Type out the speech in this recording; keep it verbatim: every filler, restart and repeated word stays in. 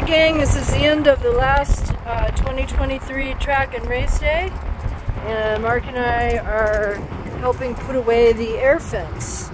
gang, this is the end of the last uh, twenty twenty-three track and race day, and Mark and I are helping put away the air fence.